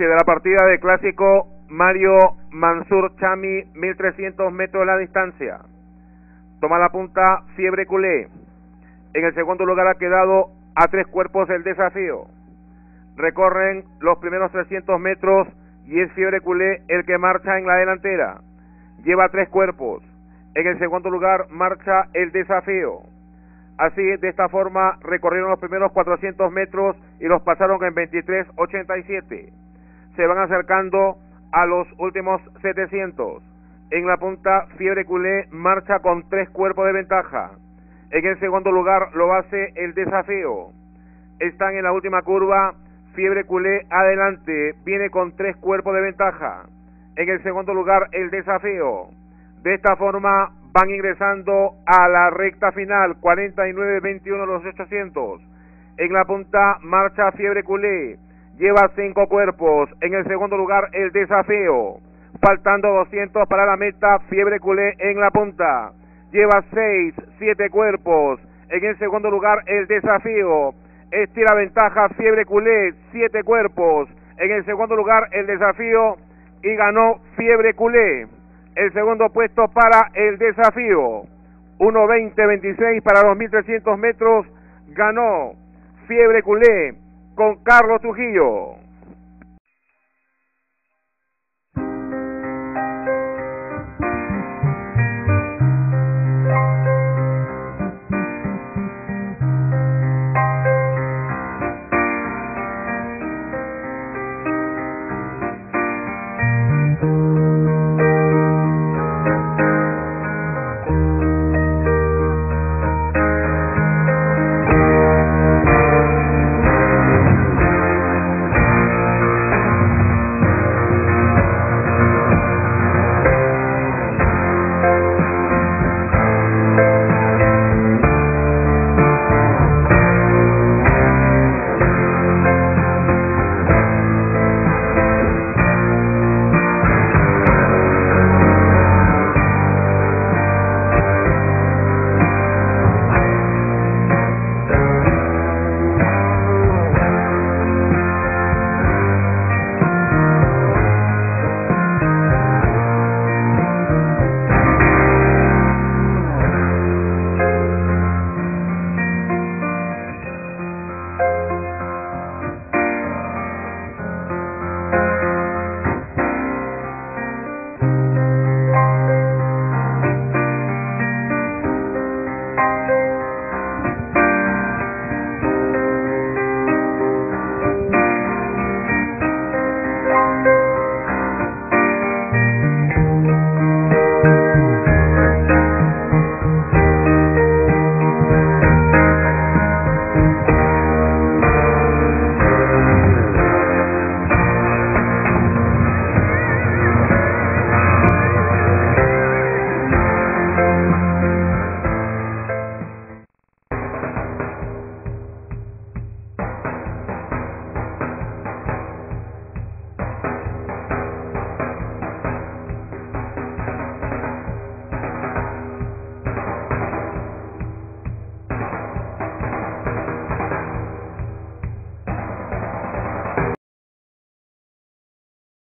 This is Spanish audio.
inicio de la partida de clásico Mario Mansur Chami, 1300 metros de la distancia. Toma la punta Fiebre Culé. En el segundo lugar ha quedado a 3 cuerpos el desafío. Recorren los primeros 300 metros y es Fiebre Culé el que marcha en la delantera. Lleva 3 cuerpos. En el segundo lugar marcha el desafío. Así, de esta forma, recorrieron los primeros 400 metros y los pasaron en 23:87. Se van acercando a los últimos 700. En la punta, Fiebre Culé marcha con 3 cuerpos de ventaja. En el segundo lugar lo hace el desafío. Están en la última curva, Fiebre Culé adelante, viene con 3 cuerpos de ventaja. En el segundo lugar el desafío. De esta forma van ingresando a la recta final, 49:21 los 800. En la punta marcha Fiebre Culé, lleva 5 cuerpos. En el segundo lugar el desafío. Faltando 200 para la meta, Fiebre Culé en la punta. Lleva 7 cuerpos. En el segundo lugar el desafío. Estira ventaja Fiebre Culé, 7 cuerpos. En el segundo lugar el desafío y ganó Fiebre Culé. El segundo puesto para el desafío. 1:20:26 para los 1300 metros. Ganó Fiebre Culé con Carlos Trujillo.